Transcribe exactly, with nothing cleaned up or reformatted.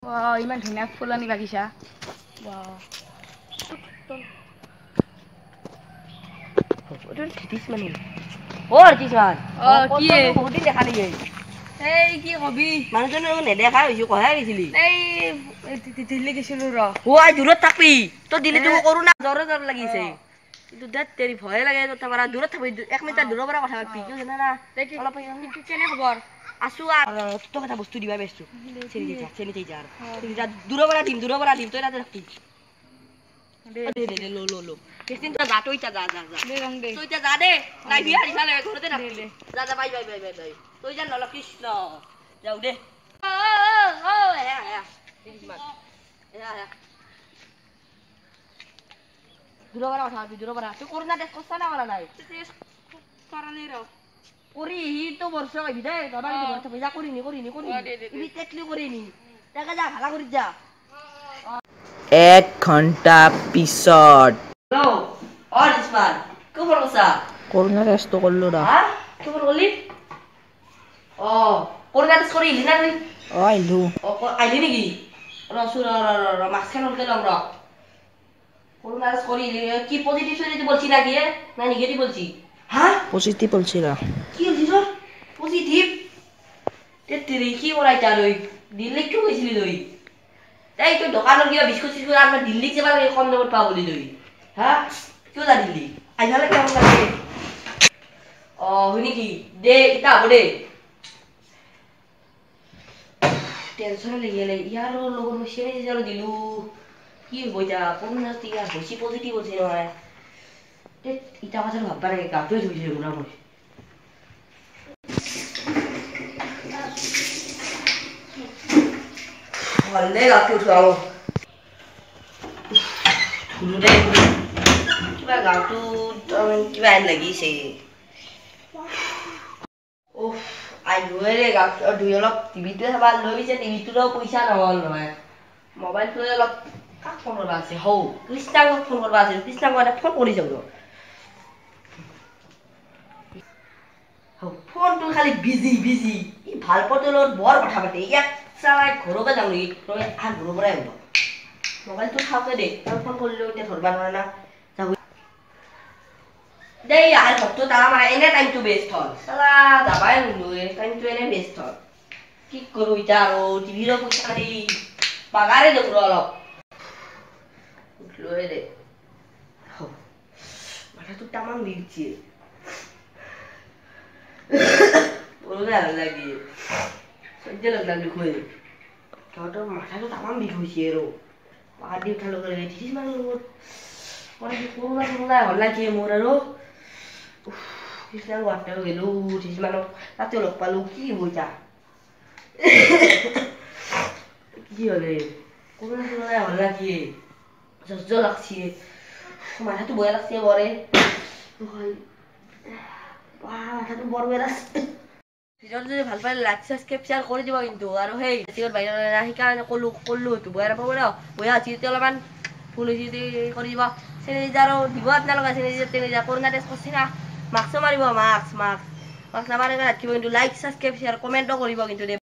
Wow, iman ধুনীয়া ফুলনি বাগিচা। Wow. Itu titis mana ini? Oh, titis man. Oh, কি এ? বহুত দিন দেখা নাই। এই কি কবি? মানুহজনে নেদেখা হৈছো কহে গৈছিলি। এই দিল্লী গৈছিলো ৰ। ও আই দূৰত থাকবি। তো দিল্লী তো কৰো না জ্বৰ জ্বৰ লাগিছে। কিন্তু দেত তেৰি ভয় লাগে তো তাৰা দূৰত থাকবি এক মিটাৰ দূৰৰ পৰা কথা পাতবি কিয় জানা না? অলপ কেনে খবৰ? আছো আৰু তোক এটা বস্তু দিবা বেছছো। Sanitiser sanitiser. চেনিটাইজাৰ দূৰৰ পৰা দিম দূৰৰ পৰা দিম তই তাতে থাকবি। দে দে লো লো লো কেছদিন তো যা তই যা যা যা দে ৰং দে তই যা দে নাই বিয়া দিছা লাগে ঘৰতে থাক যা যা bye bye bye bye bye তই যা নল কৃষ্ণ যাও দে ও ও ও আয়া আয়া আয়া আয়া দূৰৰ পৰা কথা পাতবি দূৰৰ পৰা তুই কৰোনা টেষ্ট কৰছা না কৰা নাই কৰা নাই ৰ। কৰি হি তো বৰ্ষ হৈ দে বাবা কি বৰ্ষ ভেজা কৰি নি কৰি নি কৰি ইবি টেকলি কৰি নি তাকে যা ভালা কৰি যা এক ঘণ্টা পিছত হেল্ল' অ দিছমান কি খবৰ কছা কৰোণা টেষ্টটো কৰিলো ৰ হা কি খবৰ কলি অ কৰোণা টেষ্ট কৰি আহিলি না তুই অ আহিলো অ আহিলি নেকি ৰ চু ৰ ৰ ৰ মাস্কখন উলতে লম ৰ কৰোণা টেষ্ট কৰি কি পজিটিভ চজিটিভ বলছি না কি না নিগেটিভ বলছি হা পজিটিভ বলছি ৰ কি হলছি তোর পজিটিভ তে তেরি কি করাই তারই দিল্লি কি কইছিলি তুই এই তুই দোকানত গিয়া বিস্কুট সিস্কুট আর দিল্লি যাবা কম দামত পাও বলি তুই হ্যাঁ কিয় যা দিল্লি আইনালে কেমন লাগে ও হই নাকি দে ইটা হবো দে টেনশন লেগে গেলে ইয়ার লগর মশিয়ে যালো দিলু কি হইতা কোন নাস্তি আর বেশি পজিটিভ হচ্ছে নয় তে ইটা কথা ভাববা লাগে গাটুই ধুইছে মোনা মই ভালে গাটো উঠাও ধুলো দে কিবা গাটো কিবা এন লাগিছে উফ আই ধুয়ে গাটো ধুই অলপ টিভিটো চাবা লৈ পিছে টিভিটোৰো পইচা নহল নহয় মোবাইলটো অলপ কাক ফোন কৰবা আছে হৌ কৃষ্ণাক ফোন কৰবা আছে কৃষ্ণাক এটা ফোন কৰি যাও ৰ হৌ ফোনটো খালি বিজি বিজি ই ভাল পটলত বৰ কথা পাতে ইয়াক চালাই ঘৰকে যাও নেকি তই আহ ঘৰৰ পৰাই আহিব মোবাইলটো খাওকে দে তই ফোন কৰিলেও এতিয়া ধৰবা নোৱাৰা না যাব দেই আর ভক্ত তারা মারা এনে টাইমটো বেস্ট হল সালা যাবাই নলুয়ে টাইমটো এনে বেস্ট হল কি করু ইটা আর টিভির পয়সা নেই পাগারে দেখো অলপ উঠলোয়ে দে মাথাটো তামাম দিচ্ছে বলতে ভালো লাগে সহ্য লাগলাম দেখুয়ে তোর মাথাটো তামাম বিষ হইছে আৰু পাহাড় দি উঠালো করে ঠিকই মানুষ পরে কি করোনা করোনা হল না কি মোর আৰু কৃষ্ণাক গুৱাহাটীও গেলো কিছুমানক তাতেও লগ পালো কি বইতা কি হলে কৰোণা চৰোণা হল না কি জ্বৰ জ্বৰ লাগছে মাথাটো বয়া লাগছে বৰে মাথাটো বৰ বেয়া লাগছে ভিডিঅ'টো যদি ভাল পালে লাইক সাবস্ক্ৰাইব শ্বেয়াৰ কৰি দিব কিন্তু আৰু সেই ভিডিঅ'ৰ বাহিৰত সেইকাৰণে ক'লো ক'লো সেইটো বেয়া নাপাব ন বেয়া হৈছে তেতিয়া অলপমান ভুল হৈছে কৰি দিব চেনিটাইজাৰো দিব আপোনালোকে চেনিটাইজাৰ চেনিটাইজাৰ কৰোণা টেষ্ট কৰিছে না মাস্কও মাৰিব মাস্ক মাস্ক মাস্ক নামাৰিলে ৰাখিব কিন্তু লাইক সাবস্ক্ৰাইব শ্বেয়াৰ কমেণ্টও কৰিব কিন্তু